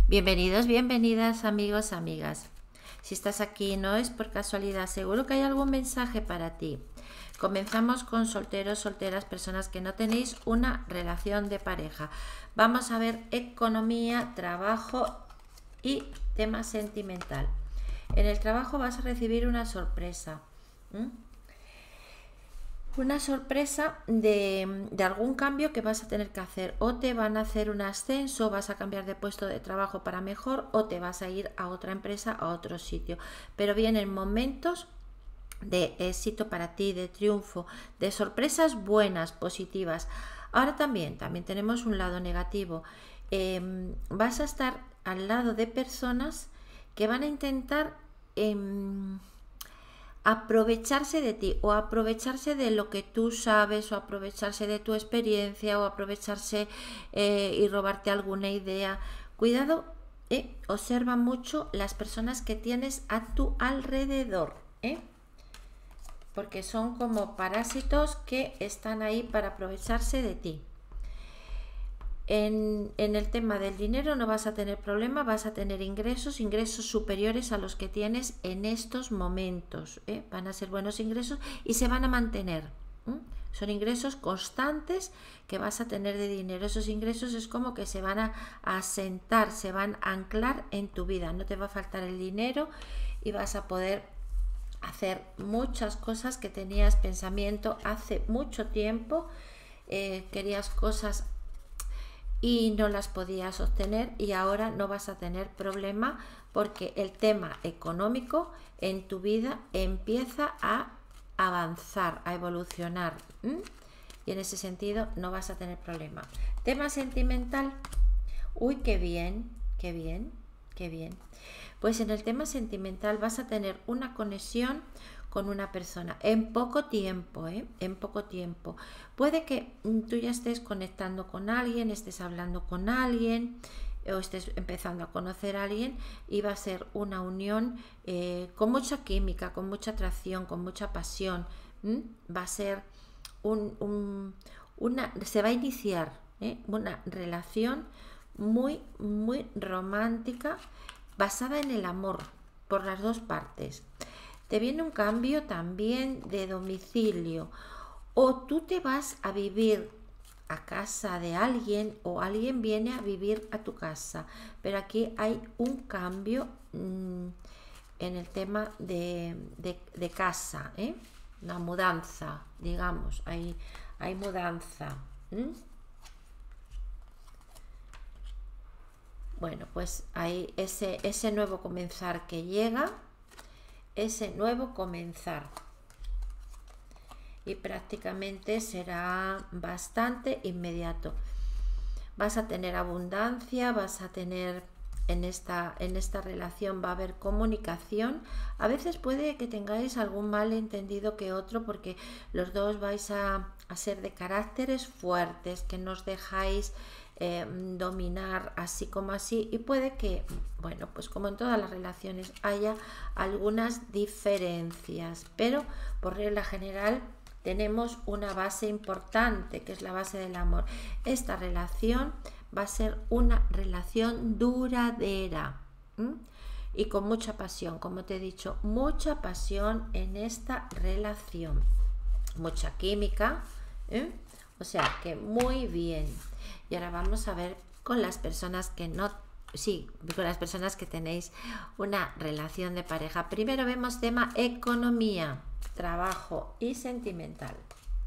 Bienvenidos, bienvenidas amigos, amigas. Si estás aquí no es por casualidad, seguro que hay algún mensaje para ti. Comenzamos con solteros, solteras, personas que no tenéis una relación de pareja. Vamos a ver economía, trabajo y tema sentimental. En el trabajo vas a recibir una sorpresa. Una sorpresa de algún cambio que vas a tener que hacer, o te van a hacer un ascenso, vas a cambiar de puesto de trabajo para mejor, o te vas a ir a otra empresa, a otro sitio, pero vienen momentos de éxito para ti, de triunfo, de sorpresas buenas, positivas. Ahora también tenemos un lado negativo. Vas a estar al lado de personas que van a intentar aprovecharse de ti, o aprovecharse de lo que tú sabes, o aprovecharse de tu experiencia, o aprovecharse y robarte alguna idea. Cuidado, observa mucho las personas que tienes a tu alrededor, porque son como parásitos que están ahí para aprovecharse de ti. En el tema del dinero no vas a tener problema, vas a tener ingresos superiores a los que tienes en estos momentos. Van a ser buenos ingresos y se van a mantener. Son ingresos constantes que vas a tener de dinero. Esos ingresos es como que se van a asentar, se van a anclar en tu vida. No te va a faltar el dinero y vas a poder hacer muchas cosas que tenías pensamiento hace mucho tiempo. Querías cosas y no las podías obtener, y ahora no vas a tener problema porque el tema económico en tu vida empieza a avanzar, a evolucionar, y en ese sentido no vas a tener problema. Tema sentimental, uy, qué bien, qué bien, qué bien. Pues en el tema sentimental vas a tener una conexión con una persona en poco tiempo, en poco tiempo. Puede que tú ya estés conectando con alguien, estés hablando con alguien, o estés empezando a conocer a alguien, y va a ser una unión con mucha química, con mucha atracción, con mucha pasión. Va a ser se va a iniciar una relación muy, muy romántica, basada en el amor por las dos partes. Te viene un cambio también de domicilio, o tú te vas a vivir a casa de alguien, o alguien viene a vivir a tu casa, pero aquí hay un cambio en el tema de casa, una mudanza, digamos, hay mudanza. Bueno, pues hay ese nuevo comenzar que llega, ese nuevo comenzar, y prácticamente será bastante inmediato. Vas a tener abundancia, vas a tener en esta relación, va a haber comunicación. A veces puede que tengáis algún malentendido que otro, porque los dos vais a ser de caracteres fuertes, que no os dejáis dominar así como así, y puede que, bueno, pues como en todas las relaciones haya algunas diferencias, pero por regla general tenemos una base importante, que es la base del amor. Esta relación va a ser una relación duradera, y con mucha pasión, como te he dicho, mucha pasión en esta relación, mucha química, o sea que muy bien. Y ahora vamos a ver con las personas que no, con las personas que tenéis una relación de pareja. Primero vemos tema economía, trabajo y sentimental.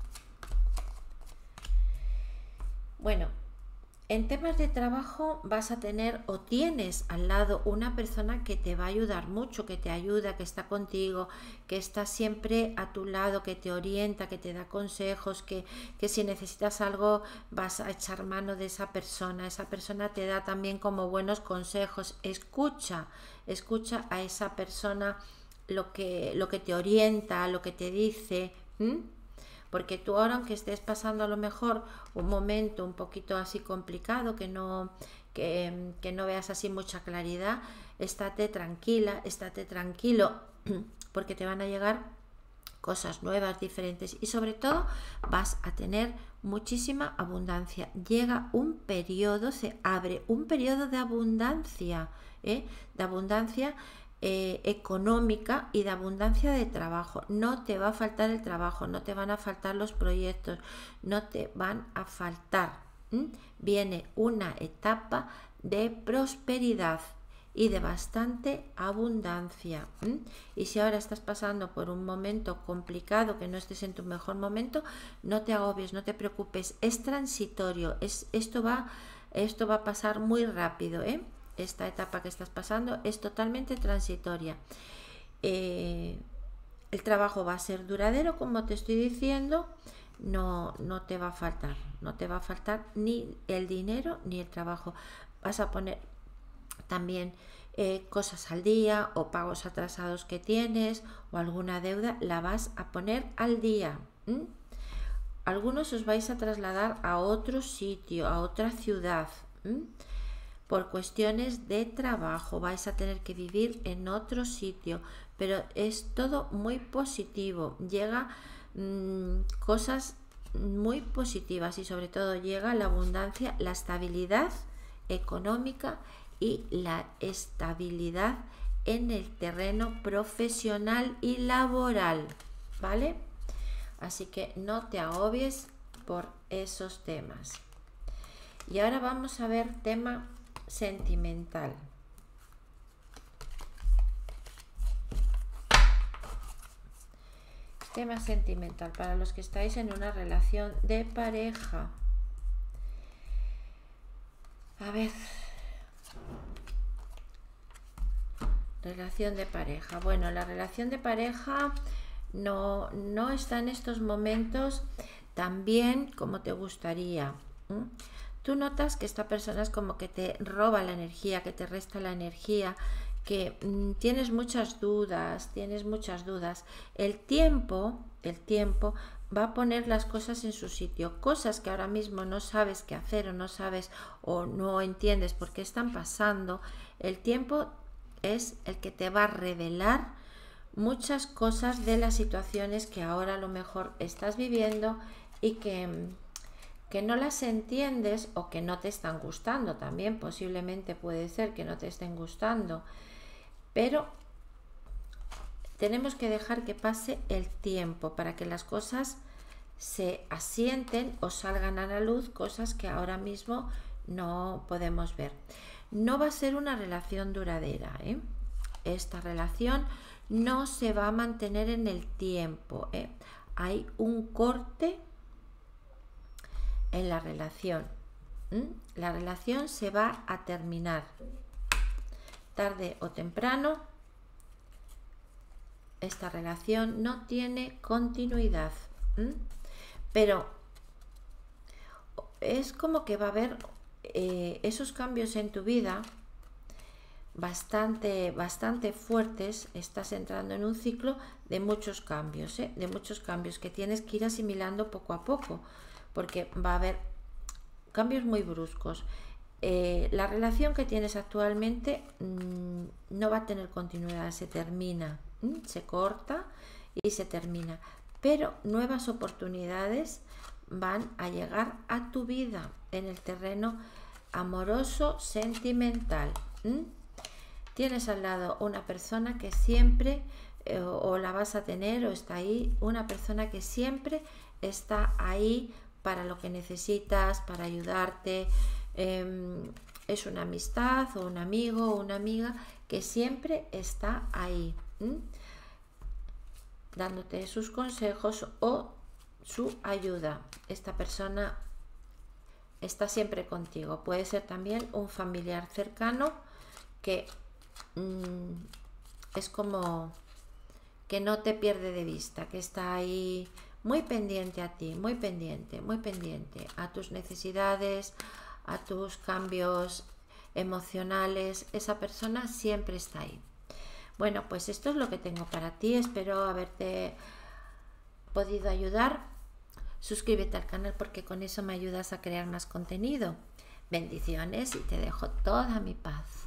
Bueno, en temas de trabajo vas a tener, o tienes al lado, una persona que te va a ayudar mucho, que te ayuda, que está contigo, que está siempre a tu lado, que te orienta, que te da consejos, que si necesitas algo vas a echar mano de esa persona te da también como buenos consejos. Escucha a esa persona, lo que te orienta, lo que te dice, porque tú ahora, aunque estés pasando a lo mejor un momento un poquito así complicado, que no veas así mucha claridad, estate tranquila, estate tranquilo, porque te van a llegar cosas nuevas, diferentes, y sobre todo vas a tener muchísima abundancia. Llega un periodo, se abre un periodo de abundancia, de abundancia económica y de abundancia de trabajo. No te va a faltar el trabajo, no te van a faltar los proyectos, no te van a faltar. Viene una etapa de prosperidad y de bastante abundancia. Y si ahora estás pasando por un momento complicado, que no estés en tu mejor momento, no te agobies, no te preocupes, es transitorio, esto va a pasar muy rápido, esta etapa que estás pasando es totalmente transitoria. El trabajo va a ser duradero, como te estoy diciendo. No te va a faltar ni el dinero ni el trabajo. Vas a poner también cosas al día, o pagos atrasados que tienes, o alguna deuda, la vas a poner al día. Algunos os vais a trasladar a otro sitio, a otra ciudad, por cuestiones de trabajo. Vais a tener que vivir en otro sitio, pero es todo muy positivo. Llega cosas muy positivas, y sobre todo llega la abundancia, la estabilidad económica y la estabilidad en el terreno profesional y laboral, ¿vale? Así que no te agobies por esos temas. Y ahora vamos a ver tema sentimental. Tema sentimental para los que estáis en una relación de pareja. A ver, relación de pareja. Bueno, la relación de pareja no está en estos momentos tan bien como te gustaría. Tú notas que esta persona es como que te roba la energía, que te resta la energía, que tienes muchas dudas. El tiempo va a poner las cosas en su sitio. Cosas que ahora mismo no sabes qué hacer, o no sabes, o no entiendes por qué están pasando. El tiempo es el que te va a revelar muchas cosas de las situaciones que ahora a lo mejor estás viviendo y que no las entiendes, o que no te están gustando. También posiblemente puede ser que no te estén gustando, pero tenemos que dejar que pase el tiempo para que las cosas se asienten o salgan a la luz, cosas que ahora mismo no podemos ver. No va a ser una relación duradera, Esta relación no se va a mantener en el tiempo, Hay un corte en la relación. La relación se va a terminar tarde o temprano. Esta relación no tiene continuidad, pero es como que va a haber esos cambios en tu vida bastante fuertes. Estás entrando en un ciclo de muchos cambios, que tienes que ir asimilando poco a poco, porque va a haber cambios muy bruscos. La relación que tienes actualmente no va a tener continuidad, se termina, se corta y se termina, pero nuevas oportunidades van a llegar a tu vida en el terreno amoroso, sentimental. Tienes al lado una persona que siempre, o la vas a tener, o está ahí, una persona que siempre está ahí para lo que necesitas, para ayudarte. Es una amistad, o un amigo, o una amiga que siempre está ahí, dándote sus consejos o su ayuda. Esta persona está siempre contigo. Puede ser también un familiar cercano que es como que no te pierde de vista, que está ahí muy pendiente a ti, muy pendiente a tus necesidades, a tus cambios emocionales. Esa persona siempre está ahí. Bueno, pues esto es lo que tengo para ti. Espero haberte podido ayudar. Suscríbete al canal, porque con eso me ayudas a crear más contenido. Bendiciones, y te dejo toda mi paz.